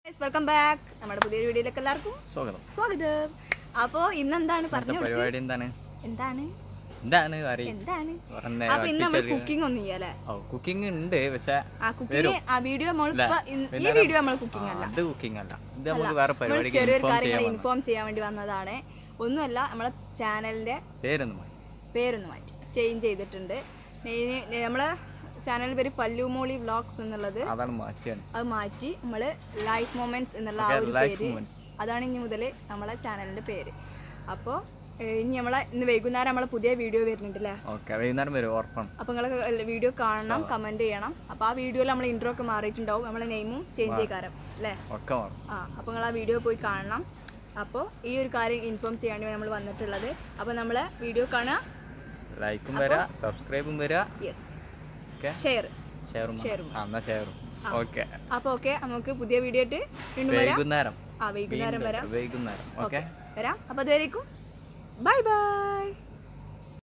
Guys, welcome back. നമ്മുടെ പുതിയൊരു വീഡിയോയിലേക്ക് എല്ലാവർക്കും സ്വാഗതം. അപ്പോൾ ഇന്ന് എന്താണ് പരിപാടി? അപ്പൊ ഇന്ന് നമ്മൾ കുക്കിംഗ് ഒന്നും ചെയ്യാലേ? കുക്കിംഗ് ഉണ്ട്, പക്ഷേ ചെറിയൊരു കാര്യങ്ങൾ ഇൻഫോം ചെയ്യാൻ വേണ്ടി വന്നതാണ്. ഒന്നുമല്ല, നമ്മളെ ചാനലിന്റെ പേരൊന്ന് മാറ്റി ചേഞ്ച് ചെയ്തിട്ടുണ്ട്. നമ്മളെ ചാനൽ പേര് പല്ലുമോളി വ്ളോഗ്സ് എന്നുള്ളത് അത് മാറ്റി നമ്മള് ലൈഫ് മൊമെന്റ്സ് എന്നുള്ള ആ ഒരു പേര്, അതാണ് ഇനി മുതൽ നമ്മളെ ചാനലിന്റെ പേര്. അപ്പോൾ ഇനി ഇന്ന് വൈകുന്നേരം നമ്മളെ പുതിയ വീഡിയോ വരുന്നുണ്ടല്ലേ? അപ്പൊ നിങ്ങളെ വീഡിയോ കാണണം, കമന്റ് ചെയ്യണം. അപ്പൊ ആ വീഡിയോയിൽ നമ്മളെ ഇൻട്രോ ഒക്കെ മാറിയിട്ടുണ്ടാവും, നമ്മളെ നെയിമും ചേഞ്ച് ചെയ്യിക്കാരം അല്ലേ? അപ്പൊ നിങ്ങൾ ആ വീഡിയോ പോയി കാണണം. അപ്പോൾ ഈ ഒരു കാര്യം ഇൻഫോം ചെയ്യാൻ നമ്മൾ വന്നിട്ടുള്ളത്. അപ്പൊ നമ്മളെ വീഡിയോ കാണുക, ലൈക്കും വരാ, സബ്സ്ക്രൈബും വരാ, അപ്പൊ ഓക്കെ, നമുക്ക് പുതിയ വീഡിയോ ആയിട്ട് വൈകുന്നേരം വരാം. അപ്പൊ അതുവരേക്കും ബൈ ബൈ.